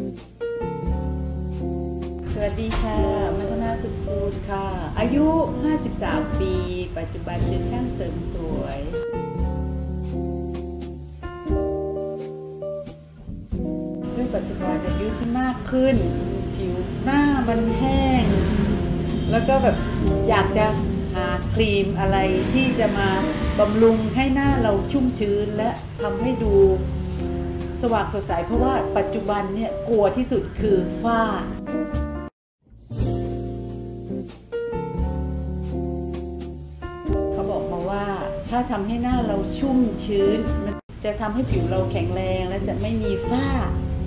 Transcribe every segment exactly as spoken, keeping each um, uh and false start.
สวัสดีค่ะมัทนาสุภูลค่ะอายุห้าสิบสามปีปัจจุบันเป็นช่างเสริมสวยด้วยปัจจุบันอายุที่มากขึ้นผิวหน้ามันแห้งแล้วก็แบบอยากจะหาครีมอะไรที่จะมาบำรุงให้หน้าเราชุ่มชื้นและทำให้ดูสว่างสดใสเพราะว่าปัจจุบันเนี่ยกลัวที่สุดคือฝ้าเขาบอกมาว่าถ้าทำให้หน้าเราชุ่มชื้นมันจะทำให้ผิวเราแข็งแรงและจะไม่มีฝ้า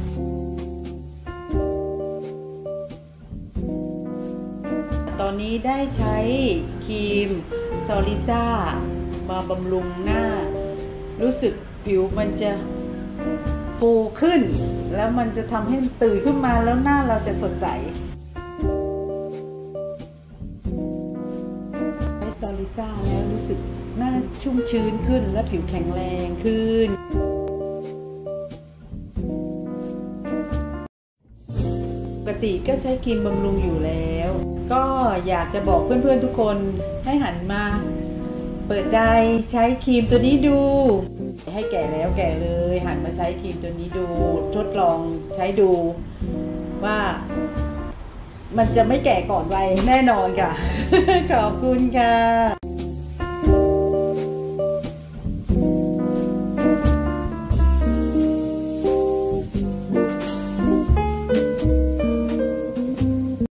ตอนนี้ได้ใช้ครีมซอลิซ่ามาบำรุงหน้ารู้สึกผิวมันจะฟูขึ้นแล้วมันจะทำให้ตื่นขึ้นมาแล้วหน้าเราจะสดใสใช้ซอลิซ่าแล้วรู้สึกหน้าชุ่มชื้นขึ้นและผิวแข็งแรงขึ้นปกติก็ใช้ครีมบำรุงอยู่แล้วก็อยากจะบอกเพื่อนๆทุกคนให้หันมาเปิดใจใช้ครีมตัวนี้ดูให้แก่แล้วแก่เลยหันมาใช้ครีมตัวนี้ดูทดลองใช้ดูว่ามันจะไม่แก่ก่อนวัยแน่นอนค่ะ ขอบคุณค่ะ